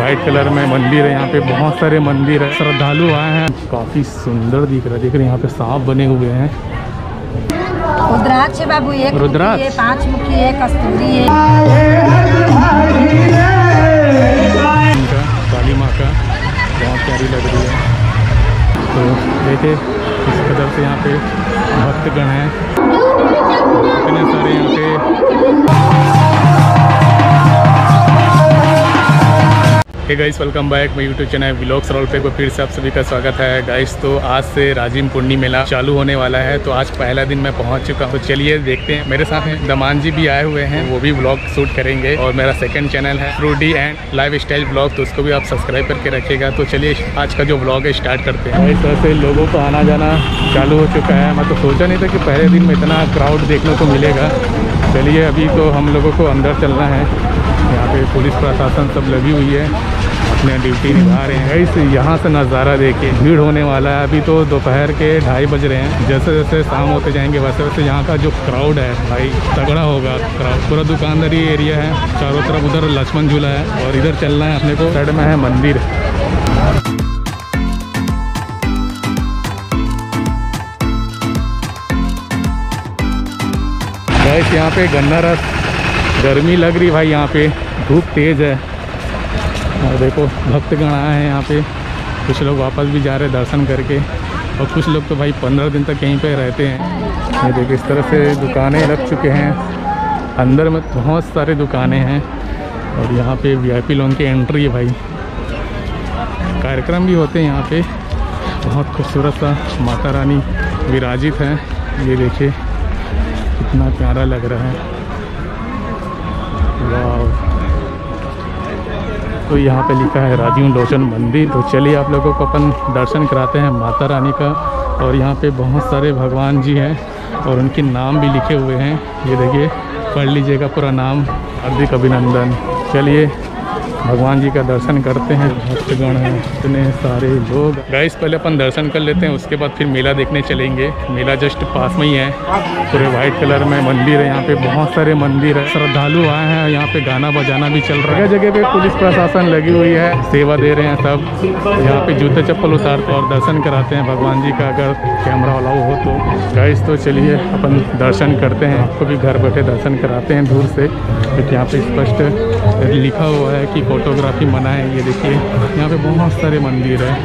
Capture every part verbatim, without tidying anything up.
White colour में मंदिर है। यहाँ पे बहुत सारे मंदिर है, श्रद्धालु आए हैं। काफ़ी सुंदर दिख रहा है। देख रहे हैं यहाँ पे सांप बने हुए हैं। रुद्राक्ष बाबू, एक रुद्राक्ष है, पांच मुखी है, कस्तूरी है। इनका काली माँ का बहुत प्यारी लग रही है। तो देखिए इस कदर से यहाँ पे भक्तगण हैं, इतने सारे यहाँ पे। Hey guys, welcome back my YouTube channel vlogs roll पे को फिर से आप सभी का स्वागत है गाइस। तो आज से राजिम पूर्णी मेला चालू होने वाला है। तो आज पहला दिन मैं पहुंच चुका हूं। तो चलिए देखते हैं। मेरे साथ हैं दमान जी भी आए हुए हैं, वो भी व्लॉग शूट करेंगे। और मेरा सेकंड चैनल है फ्रूडी एंड लाइफ स्टाइल व्लॉग, तो उसको भी आप सब्सक्राइब करके रखिएगा। तो चलिए आज का जो व्लॉग है स्टार्ट करते हैं। इस तरह से लोगों का आना जाना चालू हो चुका है। मैं तो सोचा नहीं था कि पहले दिन में इतना क्राउड देखने को मिलेगा। चलिए अभी तो हम लोगों को अंदर चलना है। यहाँ पे पुलिस प्रशासन सब लगी हुई है, अपने ड्यूटी निभा रहे हैं। इस यहाँ से नज़ारा देखिए, भीड़ होने वाला है। अभी तो दोपहर के ढाई बज रहे हैं। जैसे जैसे शाम होते जाएंगे वैसे वैसे यहाँ का जो क्राउड है भाई तगड़ा होगा। क्राउड पूरा दुकानदारी एरिया है, चारों तरफ उधर लक्ष्मण झूला है और इधर चलना है अपने को। साइड में है मंदिर। गैस यहाँ पे गन्ना रस, गर्मी लग रही भाई, यहाँ पे धूप तेज़ है। और देखो भक्तगण आए हैं यहाँ पे। कुछ लोग वापस भी जा रहे हैं दर्शन करके, और कुछ लोग तो भाई पंद्रह दिन तक यहीं पे रहते हैं। ये देखो इस तरह से दुकानें लग चुके हैं। अंदर में बहुत सारे दुकानें हैं और यहाँ पे वीआईपी लोगों की एंट्री है भाई। कार्यक्रम भी होते हैं यहाँ पे। बहुत खूबसूरत सा माता रानी विराजित है। ये देखिए कितना प्यारा लग रहा है। वाह। तो यहाँ पे लिखा है राजीव लोचन मंदिर। तो चलिए आप लोगों को अपन दर्शन कराते हैं माता रानी का। और यहाँ पे बहुत सारे भगवान जी हैं और उनके नाम भी लिखे हुए हैं। ये देखिए, पढ़ लीजिएगा पूरा नाम। हार्दिक अभिनंदन। चलिए भगवान जी का दर्शन करते हैं। भक्तगण हैं इतने सारे लोग। गाइस पहले अपन दर्शन कर लेते हैं, उसके बाद फिर मेला देखने चलेंगे। मेला जस्ट पास में ही है। पूरे वाइट कलर में मंदिर है। यहाँ पे बहुत सारे मंदिर है, श्रद्धालु आए हैं। यहाँ पे गाना बजाना भी चल रहा है। जगह पे पुलिस प्रशासन लगी हुई है, सेवा दे रहे हैं सब। यहाँ पे जूते चप्पल उतारते और दर्शन कराते हैं भगवान जी का, अगर कैमरा अलाउ हो तो। गाइस तो चलिए अपन दर्शन करते हैं। आपको भी घर बैठे दर्शन कराते हैं दूर से, क्योंकि यहाँ पे स्पष्ट लिखा हुआ है कि फोटोग्राफी मना है। ये देखिए यहाँ पे बहुत सारे मंदिर है।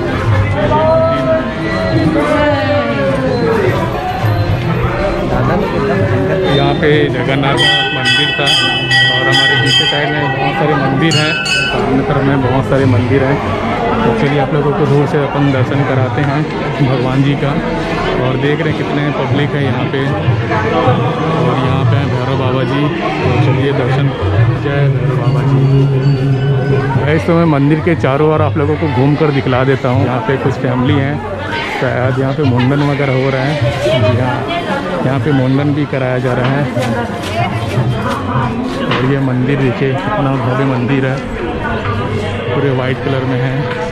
यहाँ पे जगन्नाथ मंदिर था और हमारे पीछे साइड में बहुत सारे मंदिर हैं। सामने तरफ में बहुत सारे मंदिर हैं। तो चलिए आप लोगों को दूर से अपन दर्शन कराते हैं भगवान जी का। और देख रहे हैं कितने पब्लिक है यहाँ पे। और यहाँ पे भैरव बाबा जी। तो चलिए दर्शन, जय भैरव बाबा जी। इस समय मंदिर के चारों ओर आप लोगों को घूम कर दिखला देता हूँ। यहाँ पे कुछ फैमिली हैं, शायद यहाँ पे मुंडन वगैरह हो रहा है। जी हाँ, यहाँ पे मुंडन भी कराया जा रहा है। और ये मंदिर देखिए कितना भव्य मंदिर है, पूरे वाइट कलर में है।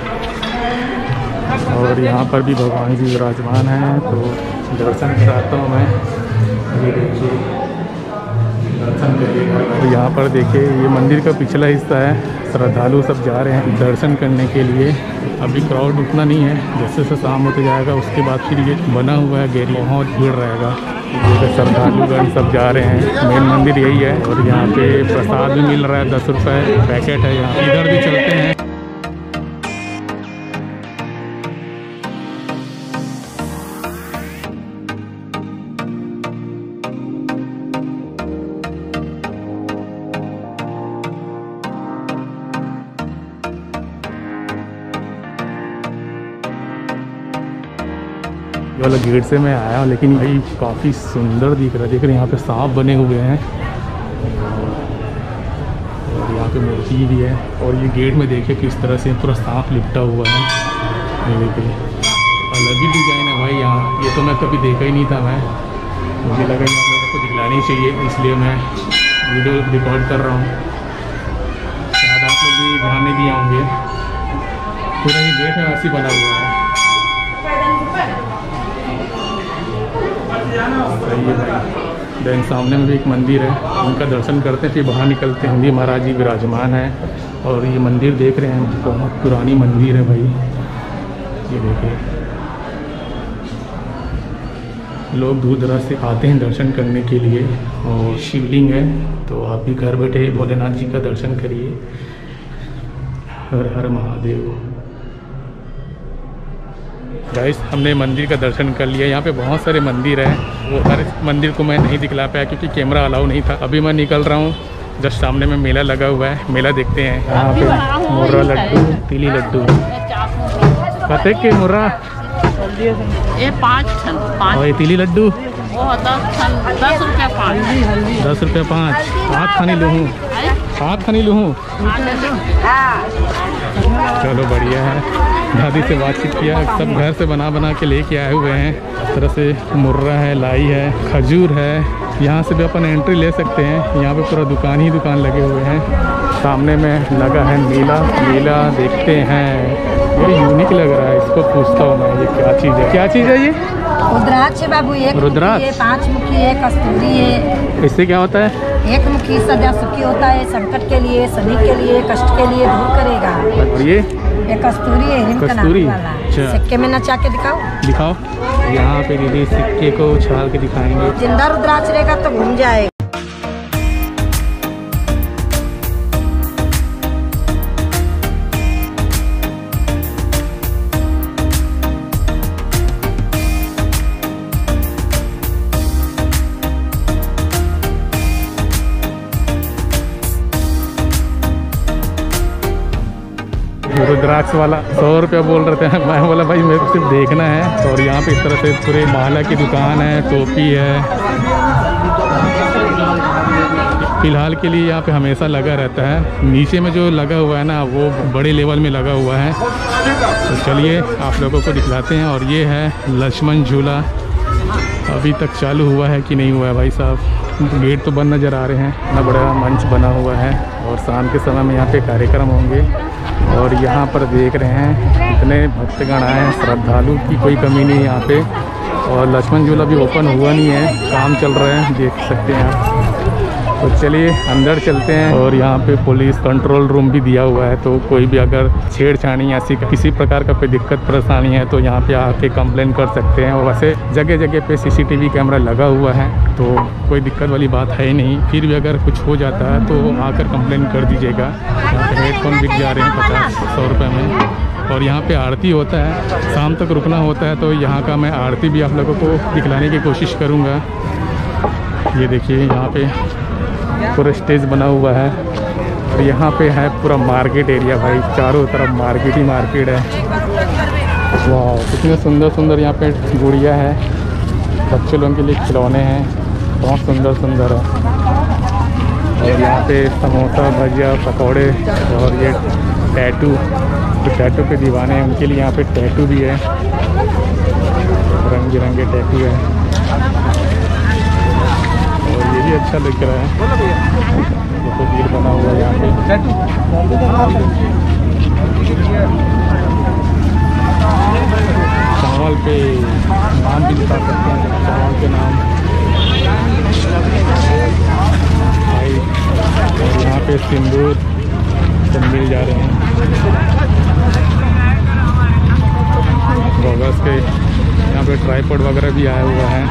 और यहाँ पर भी भगवान जी विराजमान हैं। तो दर्शन कराता हूँ मैं। ये देखिए दर्शन करिएगा। तो यहाँ पर देखिए ये मंदिर का पिछला हिस्सा है। श्रद्धालु सब जा रहे हैं दर्शन करने के लिए। अभी क्राउड उतना नहीं है, जैसे जैसे शाम होते जाएगा उसके बाद फिर ये बना हुआ है गेट, बहुत भीड़ रहेगा। ये श्रद्धालुगण सब जा रहे हैं। मेन मंदिर यही है। और यहाँ पे प्रसाद भी मिल रहा है, दस रुपये पैकेट है। यहाँ इधर भी चलते हैं। वाला गेट से मैं आया हूँ, लेकिन भाई काफ़ी सुंदर दिख रहा है। देख रहे हैं यहाँ पे सांप बने हुए हैं और यहाँ पे मूर्ति भी है। और ये गेट में देखिए किस तरह से पूरा सांप लिपटा हुआ है। ये देखिए अलग ही डिज़ाइन है भाई यहाँ। ये तो मैं कभी देखा ही नहीं था। मैं मुझे लगा कि आप लोगों को दिखलानी चाहिए, इसलिए मैं वीडियो रिकॉर्ड कर रहा हूँ। शायद आप लोग भी ध्यान नहीं दिए होंगे। पूरा ये गेट है ऐसी बना हुआ है। सही है भाई। देन सामने में भी एक मंदिर है, उनका दर्शन करते हैं फिर बाहर निकलते हैं। हिंदी महाराज जी विराजमान है। और ये मंदिर देख रहे हैं, बहुत पुरानी मंदिर है भाई। ये देखिए, लोग दूर दराज से आते हैं दर्शन करने के लिए। और शिवलिंग है, तो आप भी घर बैठे भोलेनाथ जी का दर्शन करिए। हर हर महादेव। गाइस, हमने मंदिर का दर्शन कर लिया। यहाँ पे बहुत सारे मंदिर है, वो हर मंदिर को मैं नहीं दिखला पाया क्योंकि कैमरा अलाउ नहीं था। अभी मैं निकल रहा हूँ, जस्ट सामने में मेला लगा हुआ है, मेला देखते हैं। यहाँ पे मुर्रा लड्डू, तिली लड्डू, कते के मुर्रा ये पाँच और ये तिली लड्डू दस रुपया पाँच दस रुपये पाँच। हाथ खानी लूँ, हाथ खानी लूँ। चलो बढ़िया है। दादी से बातचीत किया, सब घर से बना बना के लेके आए हुए हैं। इस तरह से मुर्रा है, लाई है, खजूर है। यहाँ से भी अपन एंट्री ले सकते हैं। यहाँ पे पूरा दुकान ही दुकान लगे हुए हैं। सामने में लगा है मेला, मेला देखते हैं। ये यूनिक लग रहा है, इसको पूछता हूँ मैं, ये क्या चीज़ है? क्या चीज़ है ये? रुद्राक्ष है बाबू, एक रुद्राक्ष? मुखी है, पांच मुखी है, कस्तूरी है। इससे क्या होता है? एक मुखी सदा सुखी होता है, संकट के लिए, शनि के लिए, कष्ट के लिए दूर करेगा। और ये ये कस्तूरी है, हिम कस्तूरी? वाला। अच्छा। सिक्के में नचा के दिखाओ, दिखाओ। यहाँ पे दीदी सिक्के को उछाल के दिखाएंगे। जिंदा रुद्राक्ष रहेगा तो घूम जाएगा। रुद्राक्ष वाला सौ रुपया बोल रहे थे। मैं बोला भाई मेरे को सिर्फ देखना है। और यहाँ पे इस तरह से पूरे माला की दुकान है, टोपी है। फिलहाल के लिए यहाँ पे हमेशा लगा रहता है। नीचे में जो लगा हुआ है ना, वो बड़े लेवल में लगा हुआ है। तो चलिए आप लोगों को दिखलाते हैं। और ये है लक्ष्मण झूला। अभी तक चालू हुआ है कि नहीं हुआ है भाई साहब? गेट तो बंद नज़र आ रहे हैं। इतना बड़ा मंच बना हुआ है और शाम के समय में यहाँ पे कार्यक्रम होंगे। और यहाँ पर देख रहे हैं इतने भक्तगण आए हैं, श्रद्धालु की कोई कमी नहीं है यहाँ पे। और लक्ष्मण झूला भी ओपन हुआ नहीं है, काम चल रहा है, देख सकते हैं आप। तो चलिए अंदर चलते हैं। और यहाँ पे पुलिस कंट्रोल रूम भी दिया हुआ है, तो कोई भी अगर छेड़छाड़ी या किसी प्रकार का कोई दिक्कत परेशानी है तो यहाँ पे आके कंप्लेन कर सकते हैं। और वैसे जगह जगह पे सीसीटीवी कैमरा लगा हुआ है, तो कोई दिक्कत वाली बात है ही नहीं। फिर भी अगर कुछ हो जाता है तो आकर कंप्लेन कर दीजिएगा। यहाँ पे हेडफोन बिक जा रहे हैं पचास सौ रुपये में। और यहाँ पे आरती होता है, शाम तक रुकना होता है, तो यहाँ का मैं आरती भी आप लोगों को दिखलाने की कोशिश करूँगा। ये देखिए यहाँ पे पूरा स्टेज बना हुआ है। और यहाँ पे है पूरा मार्केट एरिया भाई, चारों तरफ मार्केट ही मार्केट है। वाह, कितने सुंदर सुंदर यहाँ पे गुड़िया है, बच्चों लोगों के लिए खिलौने हैं, बहुत सुंदर सुंदर है। और यहाँ पे समोसा, भजिया, पकौड़े और ये टैटू, जो टैटू पे दीवाने हैं उनके लिए यहाँ पे टैटू भी है, रंग बिरंगे टैटू है। और ये भी अच्छा लग रहा है, तो भीड़ बना हुआ है यहाँ पे। चावल पे नाम भी लिखा सकते हैं, चावल के नाम भाई। और यहाँ पे सिंदूर सब मिल जा रहे हैं। बॉगस के यहाँ पे ट्राईपॉड वगैरह भी आया हुआ है।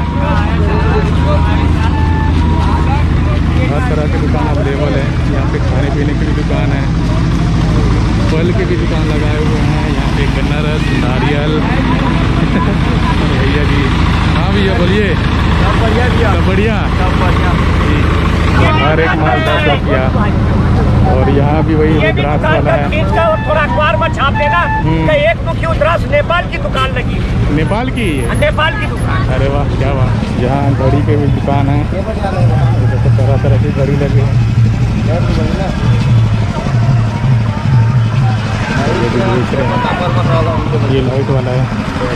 हर तरह की दुकान अवेलेबल है यहाँ पे। खाने पीने की भी दुकान है, फल के भी दुकान लगाए हुए हैं। यहाँ पे गन्ना रस, नारियल। भैया जी, हाँ भैया बोलिए। सब बढ़िया भैया, सब बढ़िया, सब बढ़िया। हर एक माल दस रुपया। और यहाँ भी वही रुद्राक्ष वाला है। थोड़ा अखबार में छाप देना कि एक मुखी रुद्राक्ष नेपाल की दुकान लगी। नेपाल की? नेपाल की दुकान। अरे वाह, क्या बात। यहाँ घड़ी की भी दुकान है, तो तरह तरह की घड़ी लगी है। ये लाइट वाला है।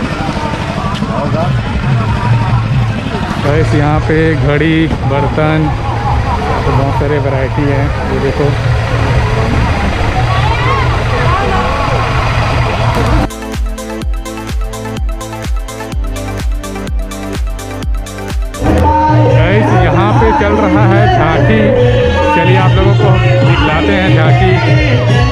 बस यहाँ पे घड़ी, बर्तन, तो बहुत सारे वैरायटी हैं। ये देखो, यहाँ पे चल रहा है झांकी। चलिए आप लोगों को दिखलाते हैं झांकी।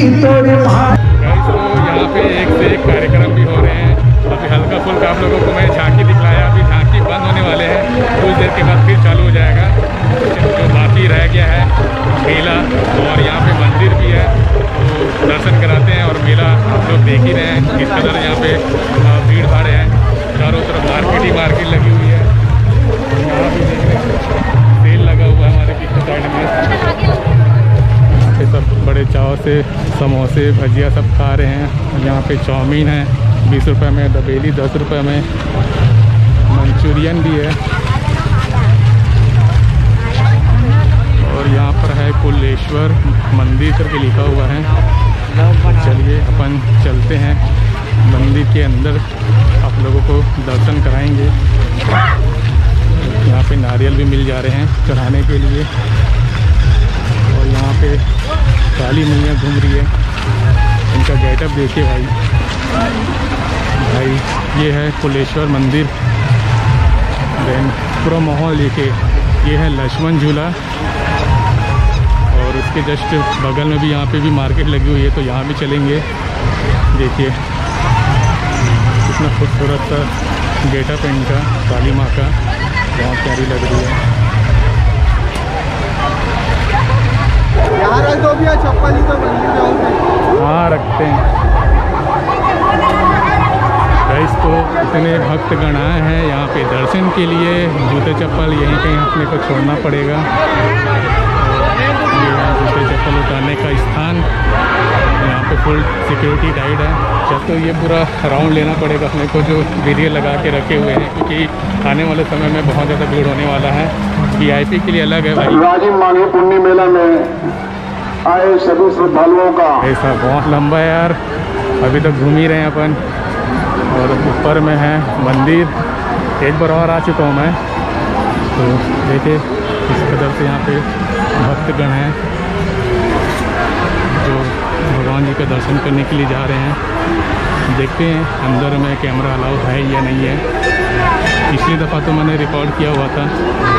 तो यहाँ पे एक से एक कार्यक्रम भी हो रहे हैं। अभी हल्का फुल्का आप लोगों को मैं झांकी दिखलाया, अभी झांकी बंद होने वाले हैं, कुछ देर के बाद फिर चालू हो जाएगा। जो बाकी रह गया है मेला, और यहाँ पे मंदिर भी है, तो दर्शन कराते हैं। और मेला आप लोग देख ही रहे हैं किस कदर यहाँ पे भीड़ भाड़ है, चारों तरफ मार्केट ही मार्केट लगी हुई है। यहाँ भी देख रहे हैं सेल लगा हुआ है हमारे पीछे साइड में, ये सब बड़े चाव से समोसे भजिया सब खा रहे हैं। यहाँ पे चाउमीन है बीस रुपए में, दबेली दस रुपए में, मंचूरियन भी है। और यहाँ पर है कुलेश्वर मंदिर करके लिखा हुआ है। चलिए अपन चलते हैं मंदिर के अंदर, आप लोगों को दर्शन कराएंगे। यहाँ पे नारियल भी मिल जा रहे हैं चढ़ाने के लिए। और यहाँ पे काली मैया घूम रही है, इनका गेटअप देखिए भाई भाई ये है कुलेश्वर मंदिर। देन पूरा माहौल देखिए, ये है लक्ष्मण झूला, और उसके जस्ट बगल में भी यहाँ पे भी मार्केट लगी हुई है, तो यहाँ भी चलेंगे। देखिए कितना खूबसूरत सा गेटअप है इनका, काली माँ का बहुत प्यारी लग रही है। यहाँ रख दो भैया चप्पल ही तो मंदिर जाओगे। हाँ रखते हैं गाइस। तो इतने भक्तगण आए हैं यहाँ पे दर्शन के लिए, जूते चप्पल यहीं कहीं अपने को छोड़ना पड़ेगा। ये है जूते चप्पल उतारने का स्थान, यहाँ पे फुल सिक्योरिटी गाइड है। जब तो ये पूरा राउंड लेना पड़ेगा अपने को, जो बैरियर लगा के रखे हुए हैं, क्योंकि आने वाले समय में बहुत ज़्यादा भीड़ होने वाला है। वीआईपी के लिए अलग है भाई। राजिम मांगे पुण्य मेला में आए सभी श्रद्धालुओं का ऐसा बहुत लंबा है यार, अभी तक घूम ही रहे हैं अपन। और ऊपर में है मंदिर, एक बार और आ चुका हूँ मैं। तो देखिए इस कदर से यहाँ पे भक्तगण हैं जो भगवान जी का दर्शन करने के लिए जा रहे हैं। देखते हैं अंदर में कैमरा अलाउ है या नहीं है। पिछली दफ़ा तो मैंने रिकॉर्ड किया हुआ था।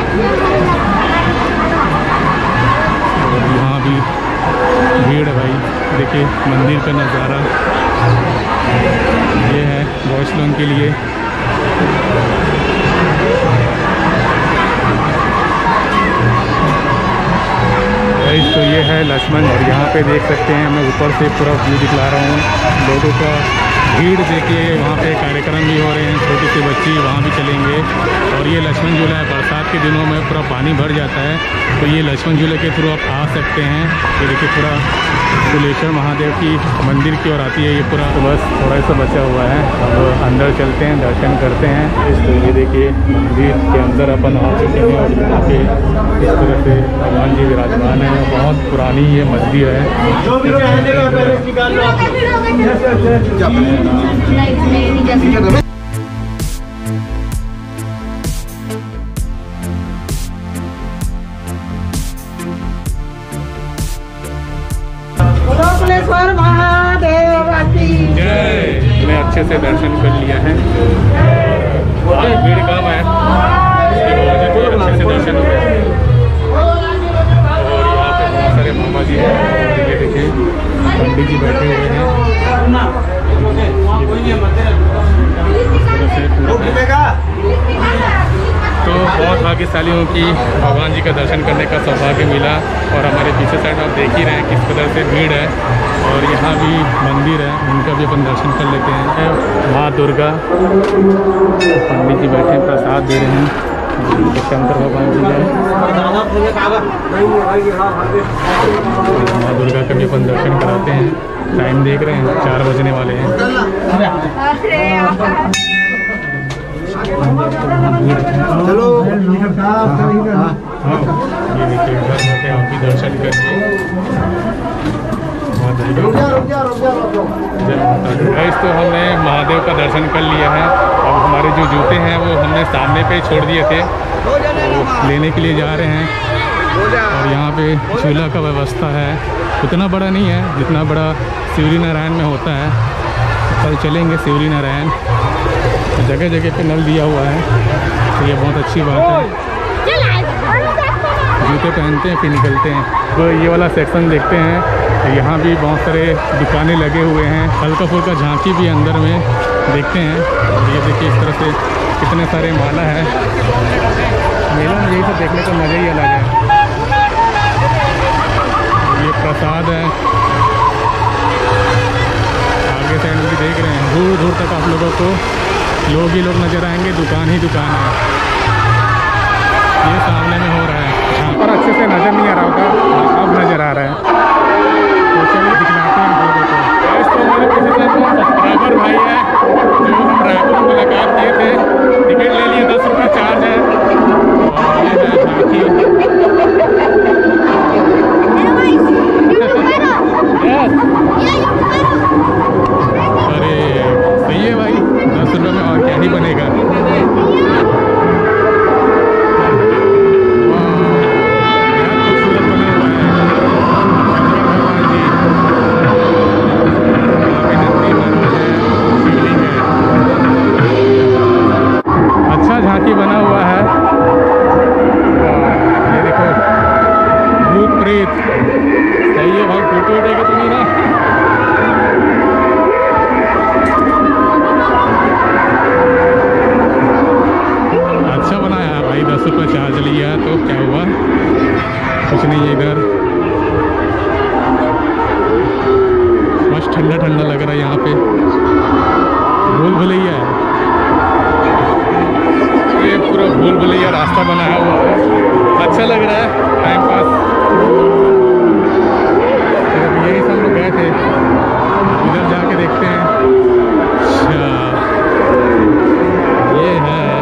और यहाँ भी भीड़ है भाई, देखिए मंदिर का नज़ारा ये है बॉयज़ लोगों के लिए। तो ये है लक्ष्मण, और यहाँ पे देख सकते हैं मैं ऊपर से पूरा व्यू दिखला रहा हूँ लोगों का। भीड़ देखिए, वहाँ पे कार्यक्रम भी हो रहे हैं, छोटी सी बच्ची वहाँ भी चलेंगे। और ये लक्ष्मण झूला है, बरसात के दिनों में पूरा पानी भर जाता है, तो ये लक्ष्मण झूले के थ्रू आप आ सकते हैं। ये देखिए पूरा कुलेश्वर महादेव की मंदिर की ओर आती है ये पूरा। तो बस थोड़ा सा बचा हुआ है, अब अंदर चलते हैं, दर्शन करते हैं। तो ये देखिए मंदिर के अंदर अपन आ चुके हैं, और यहाँ पे इस तरह से भगवान जी विराजमान है। बहुत पुरानी ये मंदिर है। कुलेश्वर महादेव की जय। मैं अच्छे से दर्शन कर लिया है, आज भीड़ कम है, इसके बावजूद भी अच्छे से दर्शन हो गए। और यहाँ पे बहुत सारे मामा जी हैं, ये देखिए पंडित जी बैठे हुए हैं। तो बहुत भाग्यशाली हूँ कि भगवान जी का दर्शन करने का सौभाग्य मिला। और हमारे पीछे साइड आप देख ही रहे हैं किस कदर से भीड़ है। और यहाँ भी मंदिर है, उनका भी अपन दर्शन कर लेते हैं। माँ दुर्गा, पंडित जी बैठे हैं, प्रसाद दे रहे हैं। शंकर भगवान जी है, माँ दुर्गा का भी अपन दर्शन कराते हैं। टाइम देख रहे हैं, चार बजने वाले हैं। चलो ये देखिए घर बैठे आप भी दर्शन करिए। गाइस तो हमने महादेव का दर्शन कर लिया है। अब हमारे जो जूते हैं वो हमने सामने पे छोड़ दिए थे, तो लेने के लिए जा रहे हैं। और यहाँ पे झूला का व्यवस्था है, उतना बड़ा नहीं है जितना बड़ा शिवरी नारायण में होता है। कल चलेंगे शिवरी नारायण, जगह जगह पे नल दिया हुआ है, तो ये बहुत अच्छी बात है। जूते पहनते हैं फिर निकलते हैं। तो ये वाला सेक्शन देखते हैं, यहाँ भी बहुत सारे दुकानें लगे हुए हैं, हल्का फुल्का झांकी भी अंदर में देखते हैं। ये देखिए इस तरह से कितने सारे माला है। मेला में यही सब देखने का मज़ा ही अलग है। ये प्रसाद है, आगे साइड में भी देख रहे हैं, दूर दूर तक आप लोगों को लोग ही लोग नज़र आएंगे, दुकान ही दुकान है। ये सामने में हो रहा है, यहाँ पर अच्छे से नज़र नहीं आ रहा होगा, अब नज़र आ रहा है। तो चलिए दिखलाते हैं लोगों को। ऐसे तो हमारे किसी से सब्सक्राइबर भाई है जो हम रायपुर में मुलाकात किए थे, टिकट ले लिए, दस रुपये चार्ज है। और ये है झांकी। अरे सही है भाई, दस रुपये में और क्या ही बनेगा। झांकी बना हुआ है, ये देखो भूत प्रेत। सही है भाई, फोटो उठेगा तो नहीं ना। अच्छा बनाया है भाई, दस रुपये चार्ज लिया तो क्या हुआ, कुछ नहीं है इधर। मस्त ठंडा ठंडा लग रहा है यहाँ पे, भूल भुलैया है ये, पूरा भूल भुलैया रास्ता बनाया हुआ है, अच्छा लग रहा है, टाइम पास। तो यही सब लोग गए थे, इधर जाके देखते हैं। अच्छा ये है,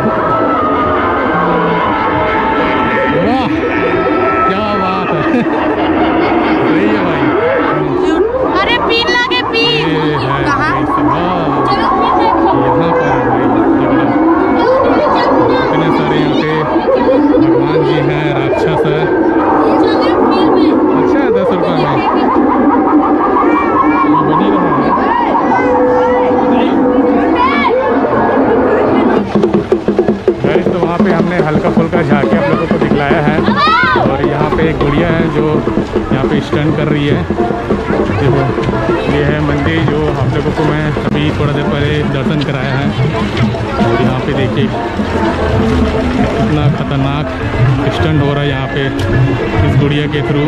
वाह क्या बात है। सही है भाई। अरे पीन लगे पीन। ये है यहाँ पर भाई, इतने सारे यहाँ पे भगवान जी हैं, राक्षस है। अच्छा है, दस रुपये में बनी रहा है। गाइस तो वहाँ पे हमने हल्का फुल्का झांकी आप लोगों को दिखलाया है। और यहाँ पे एक गुड़िया है जो यहाँ पे स्टंट कर रही है। देखो ये है मंदिर जो आप लोगों को मैं अभी थोड़ा देर पहले दर्शन कराया है। और यहाँ पे देखिए कितना खतरनाक स्टंट हो रहा है यहाँ पे इस गुड़िया के थ्रू।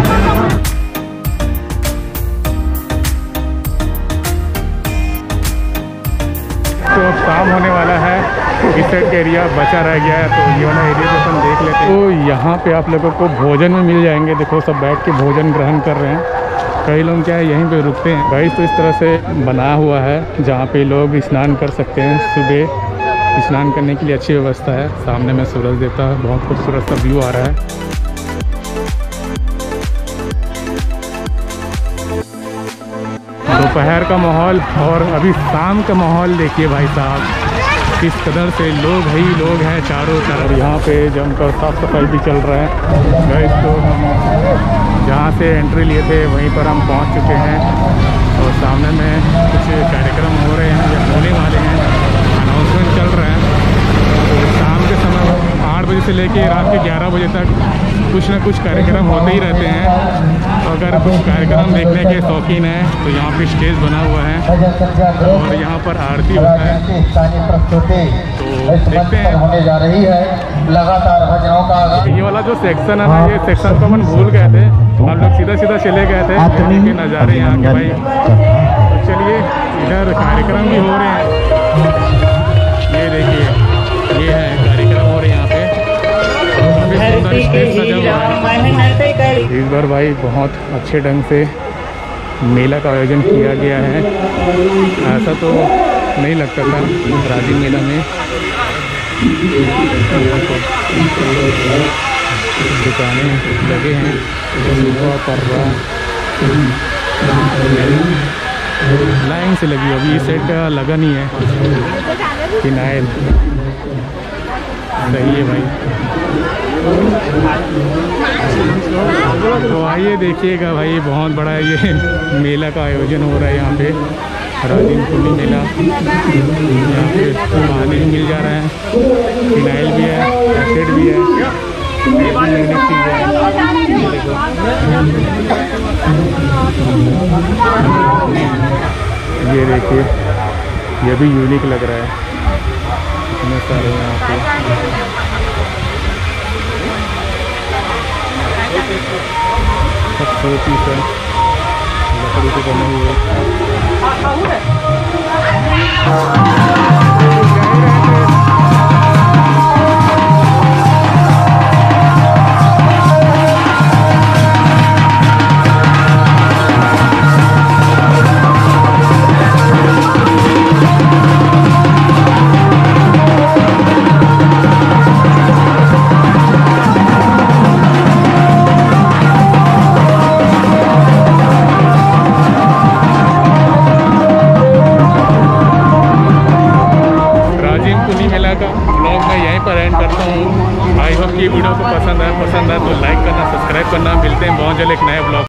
तो अब शाम होने वाला है, इस साइड का एरिया बचा रह गया है, तो ये वाला एरिया तो हम देख लेते हैं। तो यहाँ पे आप लोगों को भोजन में मिल जाएंगे। देखो सब बैठ के भोजन ग्रहण कर रहे हैं। कई लोग क्या है यहीं पे रुकते हैं। गाइस तो इस तरह से बना हुआ है जहाँ पे लोग स्नान कर सकते हैं। सुबह स्नान करने के लिए अच्छी व्यवस्था है। सामने में सूरज देवता है, बहुत खूबसूरत सा व्यू आ रहा है। दोपहर का माहौल और अभी शाम का माहौल देखिए भाई साहब, किस कदर से लोग ही लोग हैं चारों तरफ। यहाँ पे जमकर साफ सफाई भी चल रहा है। गाइस तो हम जहाँ से एंट्री लिए थे वहीं पर हम पहुँच चुके हैं और सामने में कुछ कार्यक्रम हो रहे हैं या होने वाले हैं, अनाउंसमेंट चल रहा है। तो शाम के समय आठ बजे से लेके रात के ग्यारह बजे तक कुछ ना कुछ कार्यक्रम होते ही रहते हैं। तो अगर कुछ कार्यक्रम देखने के शौकीन हैं तो यहाँ पे स्टेज बना हुआ है और यहाँ पर आरती होता है। तो देखते हैं होने जा रही है लगातार भजनों का। ये वाला जो सेक्शन है ना, ये सेक्शन को हम भूल गए थे, हम लोग सीधा सीधा चले गए थे। के नज़ारे यहाँ के भाई। तो चलिए इधर कार्यक्रम भी हो रहे हैं, ये देखिए ये है कार्यक्रम हो रहे हैं यहाँ पे। स्टेज सजा हुआ है इस बार भाई, बहुत अच्छे ढंग से मेला का आयोजन किया गया है। ऐसा तो नहीं लगता था राजिम मेला में। दुकानें लगे हैं, लाइन से लगी, अभी इस साइड का लगा नहीं है फिनाइल। सही है भाई। तो आइए देखिएगा भाई, बहुत बड़ा ये मेला का आयोजन हो रहा है यहाँ पे, राजिम कुंडी मेला। यहाँ पे पानी भी मिल जा रहा है, फिनाइल भी है, एसिड भी है। यूनिक चीज़ है। ये देखिए, ये भी यूनिक लग रहा है। इतने सारे यहाँ पे सब सौ पीस है, लकड़ी से बने हुए। ब्लॉग मैं यहीं पर एंड करता हूँ। आई होप कि वीडियो को पसंद आया पसंद आया तो लाइक करना, सब्सक्राइब करना। मिलते हैं बहुत जल्द एक नए ब्लॉग।